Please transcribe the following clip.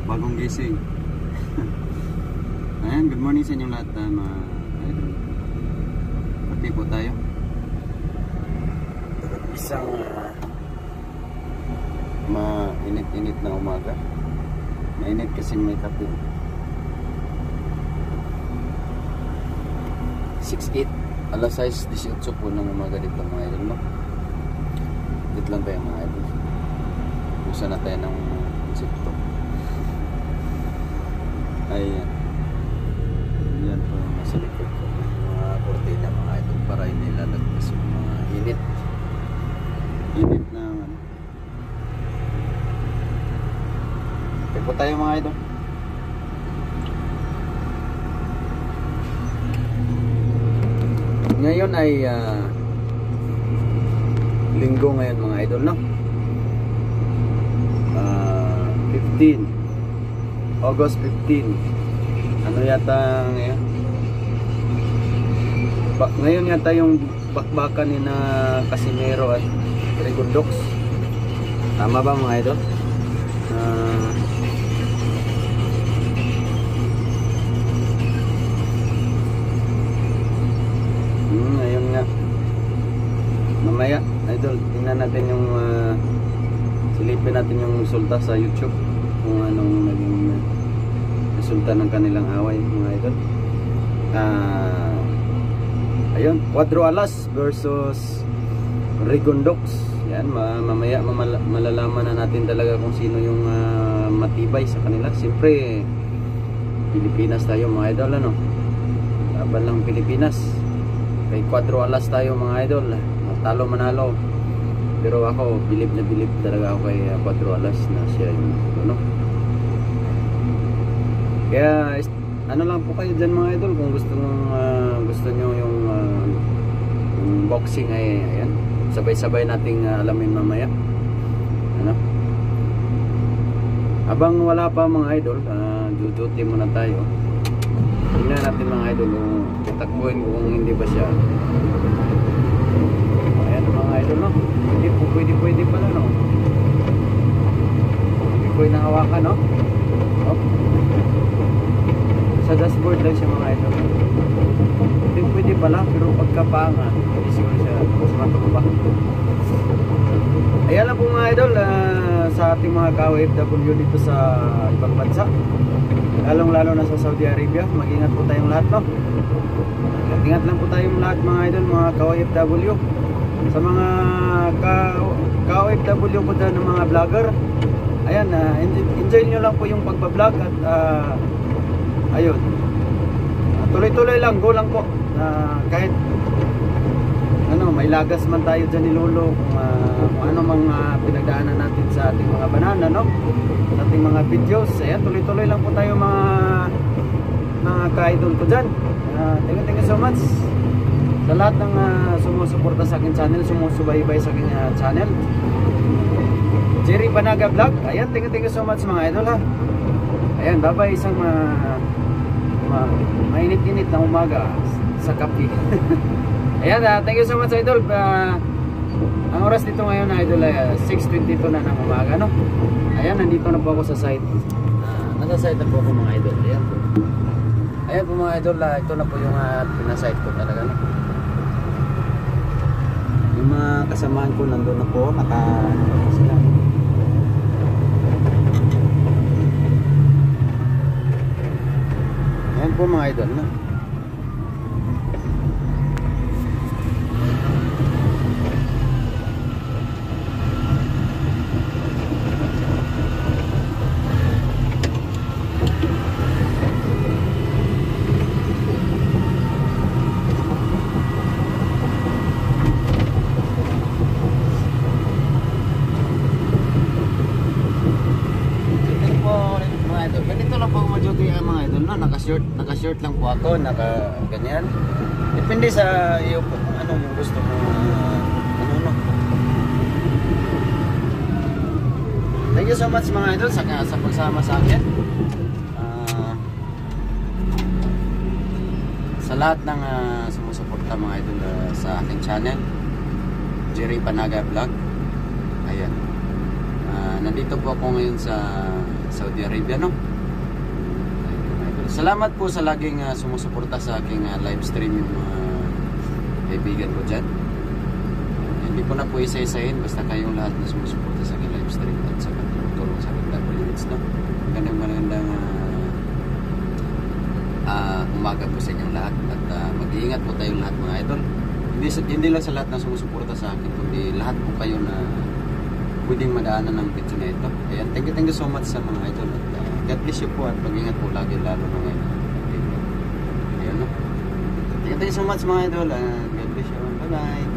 bagong gising. Ayan, good morning sa inyong lahat mga idol. Kape po tayo. Isang mainit-init na umaga. Mainit kasi may kape. 6:08, alas 6:18 po ng umaga dito mga idol, no? Dito lang tayo mga idol. Buksan na tayo ng konsepto. Ayan. Yan po yung nasa likod ko. Mga kortina mga idol para hindi lalagpas yung mga init. Init na ano. Okay po tayo mga idol. Ngayon ay linggo ngayon mga idol, no? 15 August 15. Ano yata ngayon? Ngayon yata yung bakbakan ni na Casimero at Rigondox. Tama ba mga idol? Ngayon nga. Mamaya idol, tingnan natin yung silipin natin yung resulta sa YouTube kung anong naging resulta ng kanilang away mga idol. Ayun, Cuadro Alas versus Rigondox. Yan, mamaya malalaman na natin talaga kung sino yung matibay sa kanila. Siyempre Pilipinas tayo mga idol, ano? Laban lang Pilipinas. Kay Cuadro Alas tayo mga idol. Talo manalo. Pero ako, bilib na bilib talaga ako kay Cuadro Alas na siya yung ano. Kaya ano lang po kayo dyan mga idol, kung gusto nyo yung boxing ay ayan, sabay-sabay nating alamin mamaya. Ano? Habang wala pa mga idol, duty muna tayo. Tingnan natin mga idol kung tatakbuhin ko kung hindi ba siya. Ayan mga idol, no? Hindi po pwede pala, no? Hindi pwede na hawakan, no? Oh. Sa dashboard lang siya mga idol. Hindi pwede pala, pero pagkapanga hindi siguro siya mas matuba. Ayan lang po mga idol, sa ating mga ka-OFW dito sa ibang bansa, lalong lalo na sa Saudi Arabia. Mag-ingat po tayong lahat, no? Ingat lang po tayong lahat mga idol, mga ka-OFW. Sa mga ka-OFW po dyan ng mga vlogger, ayan, enjoy nyo lang po yung pagbablog at ayun, tuloy-tuloy lang, go lang po. Kahit ano, may lagas man tayo dyan ni Lolo, kung ano mga pinagdaanan natin sa ating mga banana, no? Sa ating mga videos, ayan, tuloy-tuloy lang po tayo mga ka-idol ko dyan. Thank you so much sa lahat ng sumusuporta sa akin channel, sumusubaybay sa akin channel, Jerry Banaga Vlog. Ayan, thank you so much mga idol, ha. Ayan, bye-bye. Isang mainit-init na umaga sa kape. Ayan, thank you so much idol. Ang oras dito ngayon idol ay 6:22 na ng umaga, no? Ayan, nandito na po ako sa site. Nasa site na po ako mga idol. Ayan po. Ayan po mga idol, ito na po yung pinasite ko talaga, no? Yung mga kasamaan ko nandun na po, sila. Ayan po mga idol, no? Naka-short lang po ako, ganyan. Depende sa iyo po kung ano yung gusto mo, no. Thank you so much mga idol sa pagsama sa akin. Sa lahat ng sumusuporta mga idol sa aking channel, Jerry Banaga Vlog. Ayan. Nandito po ako ngayon sa Saudi Arabia, no? Salamat po sa laging sumusuporta sa aking live stream yung mga kaibigan ko dyan. Hindi ko na po isa-isahin, basta kayong lahat na sumusuporta sa aking live stream at sa tulong sa aking WH, no? Magandang umaga po sa inyong lahat at mag-iingat po tayong lahat, mga idol. Hindi lang sa lahat na sumusuporta sa akin, kundi lahat po kayo na pwedeng madaanan ng video na ito. Ayan, thank you so much sa mga idol at God bless you po at mag-ingat po lagi lalo na ngayon. Ayan, no? Thank you so much mga idol. God bless you. Bye bye.